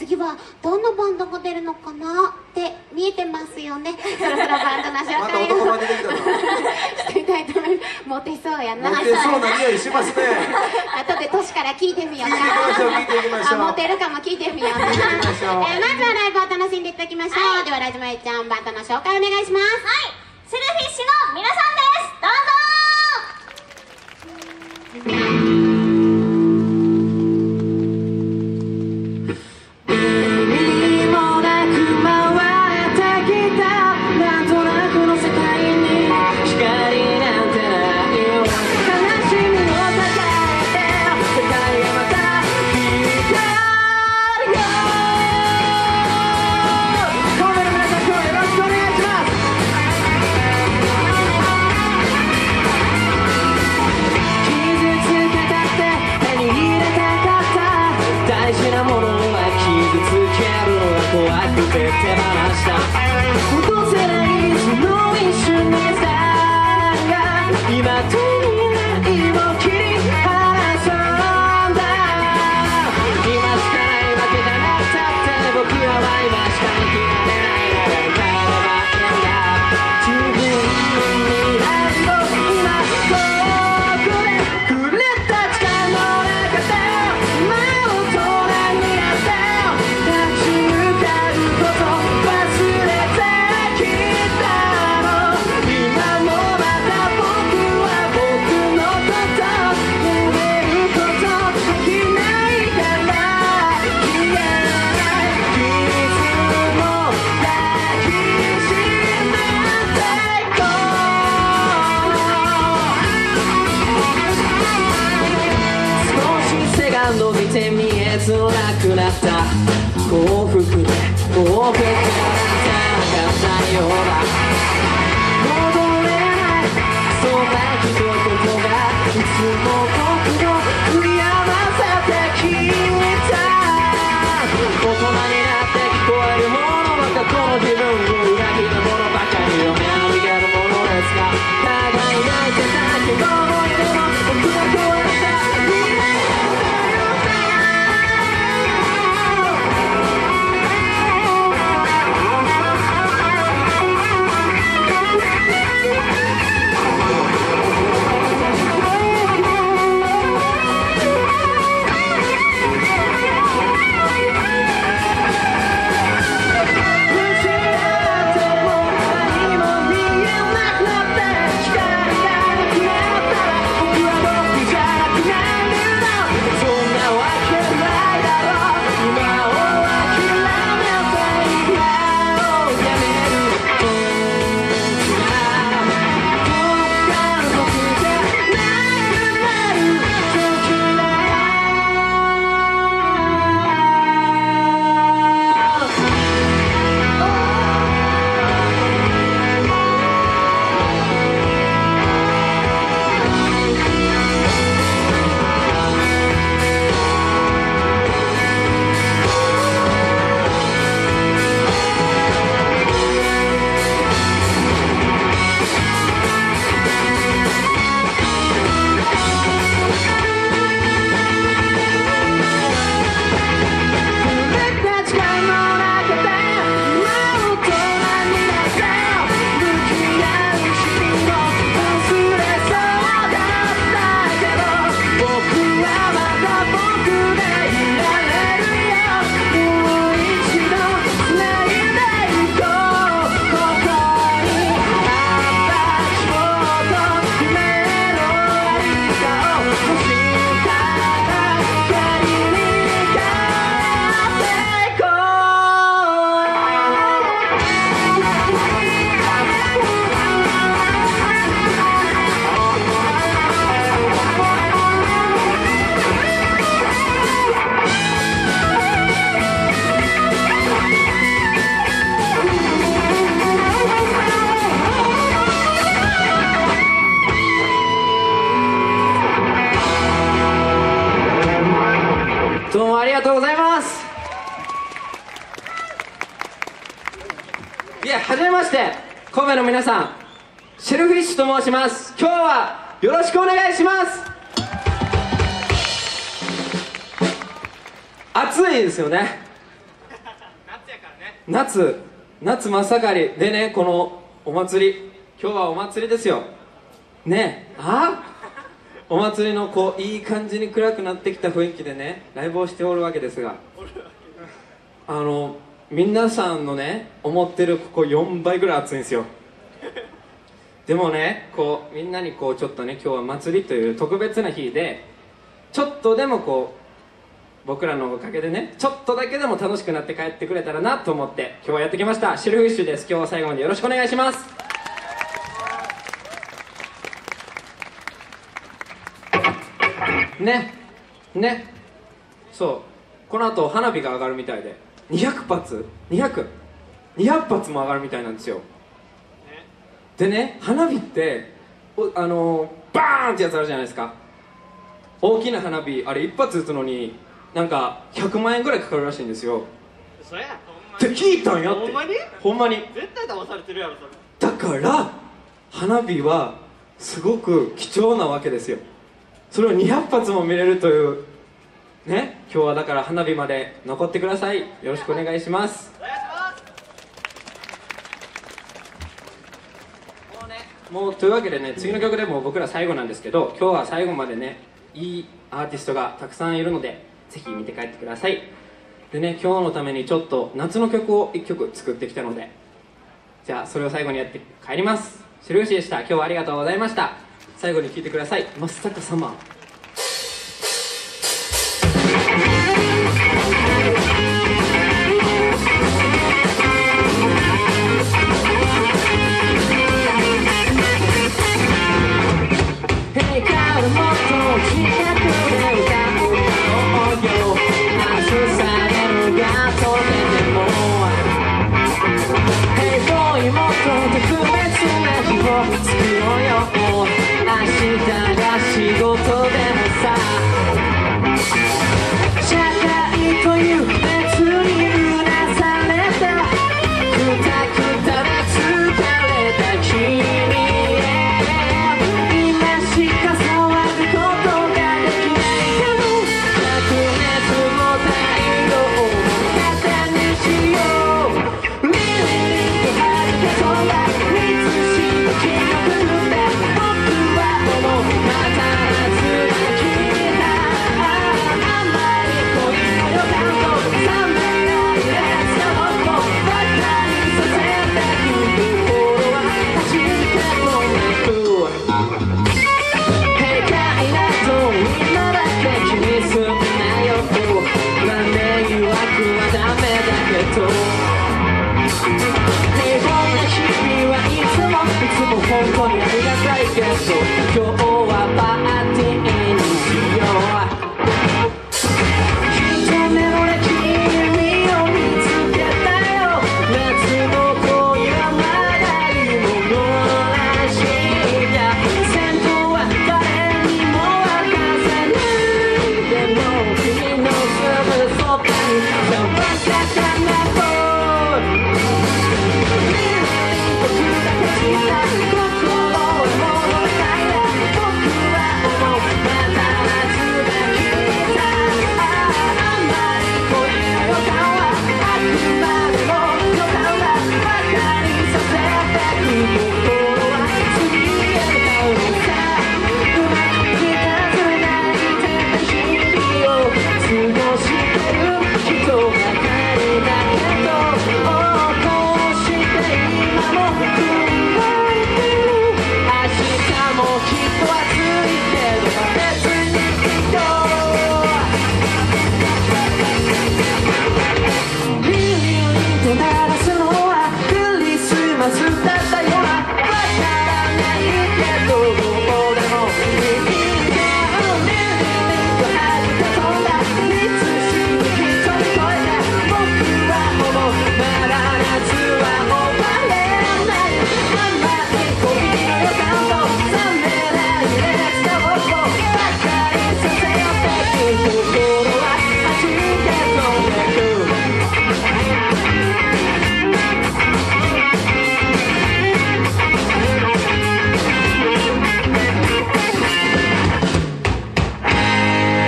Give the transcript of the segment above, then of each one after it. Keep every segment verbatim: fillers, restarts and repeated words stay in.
次はどんなバンドが出るのかなって見えてますよね。そろそろバンドの紹また介を男前出てきたな。 してみたいと思います。モテそうやな。 モテそうな匂いしますね。 後で年から聞いてみようか。 聞いていきましょう、聞いていきましょう。 あ、モテるかも聞いてみようかな。 聞いていきましょう。 えー、まずはライブを楽しんでいただきましょう。はい、ではラジマエちゃんバンドの紹介お願いします。 はい、セルフィッシュの皆さんです。どうぞ。幸福で幸福じゃなかったようだ。戻れないそんなひと言がいつも僕を悔やませてきた。大人になって聞こえるものばか、この自分を裏切るものばかりを見上げるものですが、互い泣いてたけど思い出も僕は壊れた。どうもありがとうございます。いや、はじめまして、神戸の皆さん、シェルフィッシュと申します。今日はよろしくお願いします。暑いですよね。 夏夏真っ盛りでね、このお祭り、今日はお祭りですよね。あお祭りのこういい感じに暗くなってきた雰囲気でね、ライブをしておるわけですが、あの皆さんのね思ってるここよんばいぐらい暑いんですよ。でもね、こうみんなにこうちょっとね、今日は祭りという特別な日で、ちょっとでもこう僕らのおかげでね、ちょっとだけでも楽しくなって帰ってくれたらなと思って今日はやってきました。シルフィッシュです。今日は最後までよろしくお願いします。ねね、そうこの後花火が上がるみたいでにひゃくぱつにひゃく にひゃくぱつも上がるみたいなんですよ。でね、花火っておあのー、バーンってやつあるじゃないですか。大きな花火、あれ一発撃つのになんかひゃくまんえんぐらいかかるらしいんですよ。 そやって聞いたんやって。 ほんまにほんまに。 絶対騙されてるやろそれ。 だから花火はすごく貴重なわけですよ。それをにひゃくぱつも見れるというね。今日はだから花火まで残ってください。よろしくお願いします。 お願いします。 もうね、もうというわけでね、次の曲でもう僕ら最後なんですけど、今日は最後までねいいアーティストがたくさんいるのでぜひ見て帰ってください。でね、今日のためにちょっと夏の曲をいっきょく作ってきたので、じゃあそれを最後にやって帰ります。シルフシでした。今日はありがとうございました。最後に聴いてください。真っ逆さま。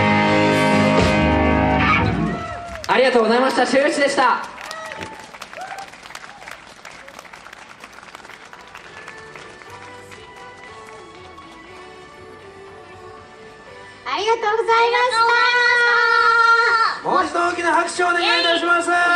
ありがとうございました。シェルシでした。 ざいましたもう一度大きな拍手をお願いいたします。 イエーイ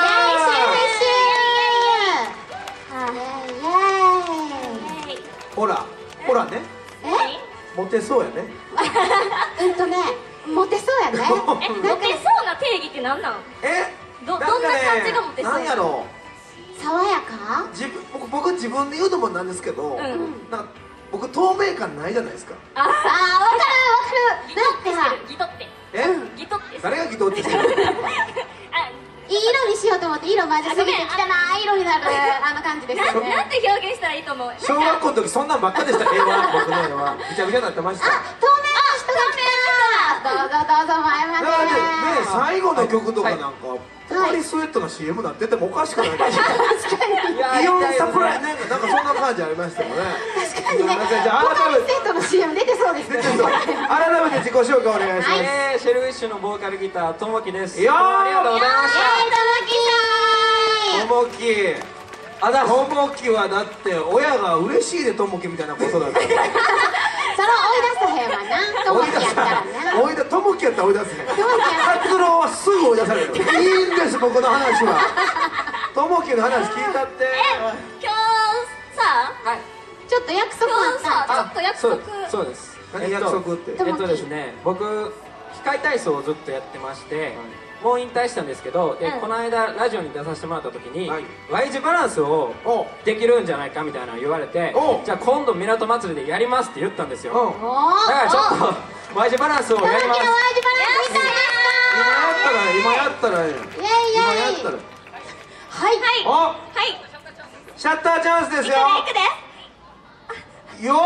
イエーイイエーイイエーイほらほらね、 えモテそうやね。 うんとね、モテそうやね。 え、モテそうな定義って何なの？ えどなんかねどんな感じがモテそうなんやろ爽やか？ 自分僕僕自分で言うのもなんですけど、 んなんか僕透明感ないじゃないですか。 ああー、わかるわかる。だってさ、 ギトってえギトって誰がギトってしてるあ、 いい色にしようと思って色混ぜすぎて汚い色になるあの感じですよなんね。 なんて表現したらいいと思う？ 小学校の時そんなんばっかでした。絵は僕の絵はぐちゃぐちゃになってました。 あ、透明の人が来た。どうぞどうぞ前まだからねねで。 最後の曲とかなんかポカリスエットの シーエム なっててもおかしくないですか。イオンサプライなんかなんかそんな感じありましたよね。 確かにね。 じゃあポカ改めてリスエットの シーエム 出てそうですね。 改めて自己紹介お願いします。 えー、シェルウィッシュのボーカルギターともきです。 いやーありがとうございましえー、ともきさん。 ともきあだともきはだって親が嬉しいでともきみたいなことだった。 それ追い出さへんわな。ともきやったらな。 追い出ともきやったら追い出すね。 ともきや達郎はすぐ追い出される。いいんです僕の話は。ともきの話聞いたって。 今日さ、 た。はい。 ちょっと約束あ今日ったんさ、ちょっと約そう束。 そうです。 何約束って。 とえっとですね、僕機械体操をずっとやってまして、もう引退したんですけど、でうんこの間ラジオに出させてもらった時に、 はい Y 字バランスをおうできるんじゃないかみたいなの言われて、 おうじゃあ今度港祭りでやりますって言ったんですよ。 うん。 おー。 だからちょっと Y 字バランスをともきのワイやります。 ジバランス見たいです今やったら今やったらええやん。 イエイイエイ今やったら。 はいはい。 おはい。 シャッターチャンスですよ。 行くで。 よ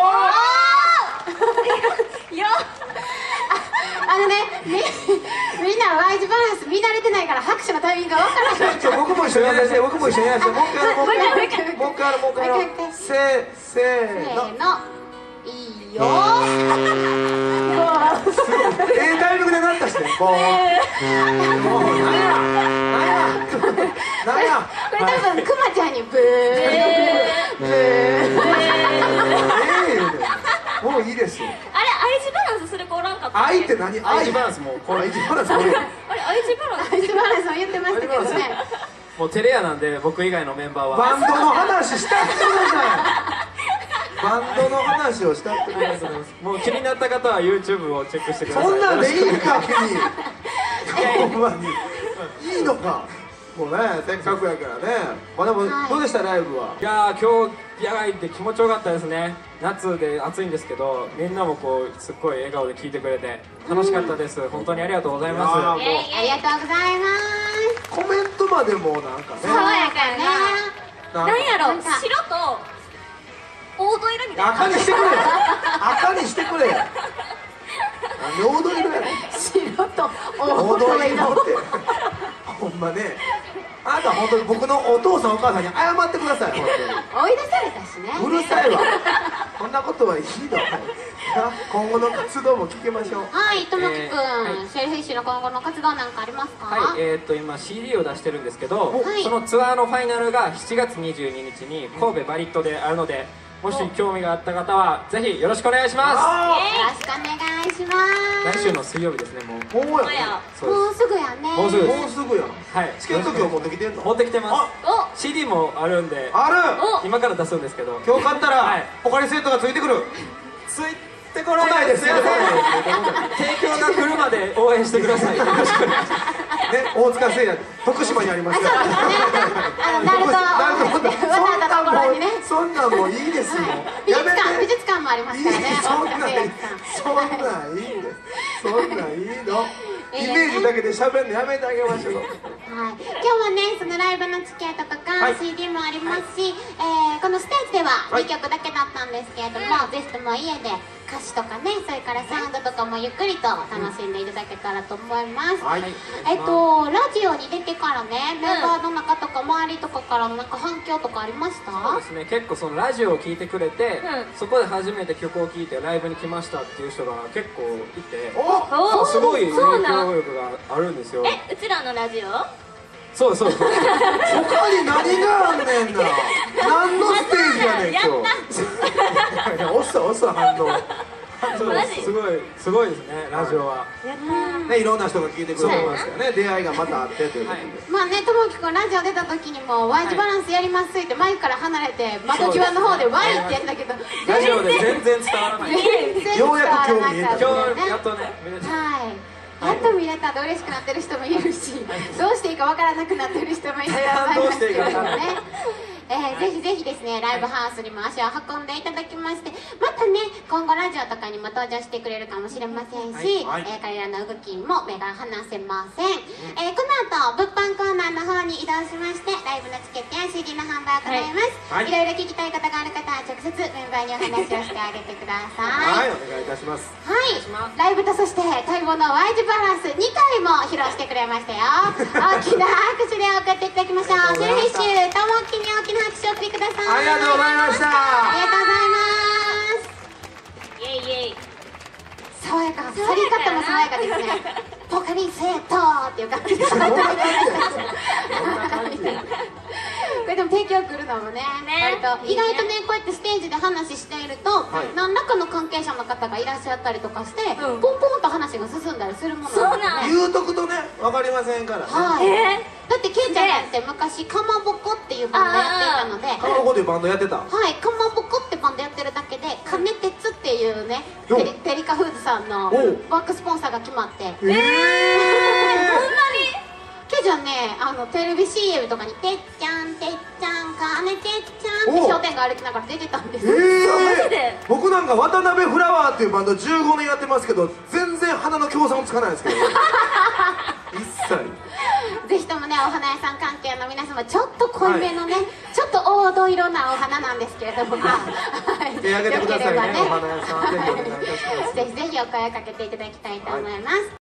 よ。 あのね、みみんな Y 字バランス見慣れてないから拍手のタイミングが分からない。 ー。ちょ僕も一緒にやらせて僕も一緒にやらせてもう一回やろうもう一回やろうもう一回やろうもう一回やろうもう一回せーせーの。 せーの。いいよ。 ええタイミングでなったしね。もう。もうなんやなんやなんや。 これ多分くまちゃんにブー。ブー。 ええよね。もういいですよ。 あれ、愛知バランスする子おらんかったっけ？ 愛って何？ Y 字バランスもうこれ愛字バランスこれ。 あれ、愛知バランス。 Y 字バランスも言ってましたけどね。 もうテレアなんで僕以外のメンバーは。 バンドの話したってください。バンドの話をしたってください。 もう気になった方は YouTube をチェックしてください。 そんなんでいいかよろしく君。ほんまにいいのか。もうねせっかくやからね。まあでもはいどうでしたライブは。 いやー今日野外で気持ちよかったですね。夏で暑いんですけどみんなもこうすっごい笑顔で聴いてくれて楽しかったです。本当にありがとうございいやーまもうありがとうございます。 コメントまでもなんかね。 爽やかやね。 なんなんやろ、 なんか白と黄土色みたいな。 赤にしてくれ。赤にしてくれ。なんで黄土色やねん。 白と黄黄土土色。 色って。ほんまね。あなた本当に僕のお父さんお母さんに謝ってください本追い出されたしね。 当に。うるさいわ。こんなことはいいの。今後の活動も聞きましょう。 はい、ともきくえーはん、シェルフィッシュの今後の活動なんかありますか？ はい、えー、っと今 シーディー を出してるんですけど、 はいそのツアーのファイナルがしちがつにじゅうににちに神戸バリットであるので、もし興味があった方はぜひよろしくお願いしまあよろしくお願いします。 す。来週の水曜日ですね。もうあ、もうやね。 そうでもうすぐやね。 もうすぐですもうすぐやん。 す。はい。 チケット今日持ってきてんの？ 持ってきてます。 お、 シーディー もあるんで、 ある。 お、 今から出すんですけど、 今日買ったらはいポカリスエットがついてくる。 ついてこない来ないですすいません。提供が来るまで応援してください。よろしくお願いします。 ね、大塚製薬徳島にありますから。 あの、ナルトなるほど。 わざとところにね。 そんなんもういいですよ。 美術館、 やめて。 美術館もありますいいからね。 そんなんいい大阪製薬館そんなんいいんです。そんなんいいの。イメージだけで喋るのやめてあげましょう。 はい、今日はね、そのライブのチケットとか、 はいシーディー もありますし、えーこのステージでははいにきょくだけだったんですけれども、ぜひとも家で歌詞とかね、それからサウンドとかもゆっくりと楽しんでいただけたらと思います。 はい。 えっと、ラジオに出てからね、メンバーの中とか周りとかからのなんか反響とかありました？ そうですね、結構そのラジオを聴いてくれて、 うんそこで初めて曲を聴いてライブに来ましたっていう人が結構いて、 お、 お、 すごい影そうなん。 響力があるんですよ。 え、うちらのラジオ？ そうそうそう。 他に何があんねんな。何のステージやねん今日。遅い遅い反応。反そうですすごいすごいですねラジオはやったーねいろんな人が聞いてくれてますよね出会いがまたあってということでまあね、ともきくんラジオ出た時にも ワイ 字バランスやりますって前から離れて窓際の方で ワイ ってやんだけどラジオで全然伝わらない全然伝わらなかった今よね日やっとね見れたはい、やっと見れたで嬉しくなってる人もいるし、どうしていいかわからなくなってる人もいると思いますけどね。えー、ぜひぜひですね、ライブハウスにも足を運んでいただきまして、またね、今後ラジオとかにも登場してくれるかもしれませんし、 はいはいえー彼らの動きも目が離せません。えーこの後、物販コーナーの方に移動しまして、ライブのチケットや シーディー の販売を行います。 はいいろいろ聞きたい方がある方は直接メンバーにお話をしてあげてください。 はいお願いいたしますはい、ライブとそして待望の ワイ 字バランスにかいも披露してくれましたよ。大きな拍手で送っていただきましょう。シェルフィッシュ、ともきに大きな拍手を送ってください。 ありがとうございましたありがとうございます。 イエイイエイ爽やか、去り方も爽やかですね。ポカリセットっていう感じです。 どんな感じやこれでも提供来るのもね、 ね割と意外とねこうやってステージで話していると、 はい何らかの関係者の方がいらっしゃったりとかして、 うんポンポンと話が進んだりするものそうなんですなんね。 言うとくとね分かりませんからねはい。 えだってケイちゃんなんて昔かまぼこっていうバンドやっていたので、 かまぼこでいうバンドやってたはい、かまぼこってバンドやってるだけで、金鉄っていうね、 よテリテリカフーズさんのおうバックスポンサーが決まって、 ええケイちゃんね、あのテレビ シーエム とかにてっちゃんてっちゃんかねてっちゃんって商店街歩きながら出てたんですよ。 えマジでえ僕なんか渡辺フラワーっていうバンドじゅうごねんやってますけど全然花の協賛もつかないですけど一切ぜひともね、お花屋さん関係の皆様、ちょっと濃いめのね、ちょっと黄土色なお花なんですけれども、はい手挙げてくださいねよければお花屋さんぜひお願いいたしますぜひぜひお声をかけていただきたいと思います。